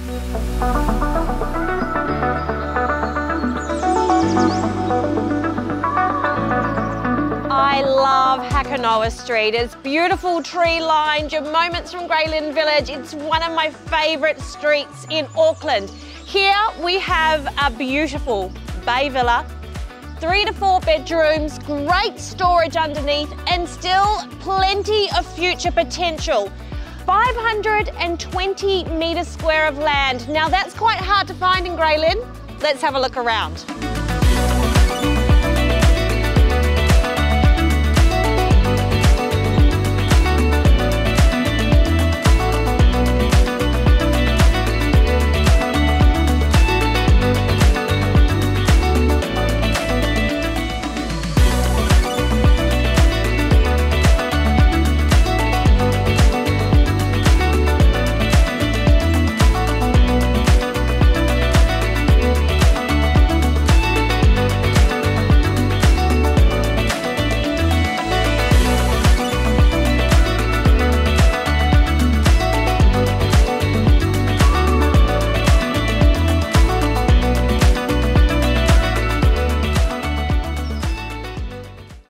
I love Hakanoa Street. It's beautiful tree lined, your moments from Grey Lynn Village. It's one of my favourite streets in Auckland. Here we have a beautiful bay villa, 3 to 4 bedrooms, great storage underneath, and still plenty of future potential. 520 metres square of land. Now that's quite hard to find in Grey Lynn. Let's have a look around.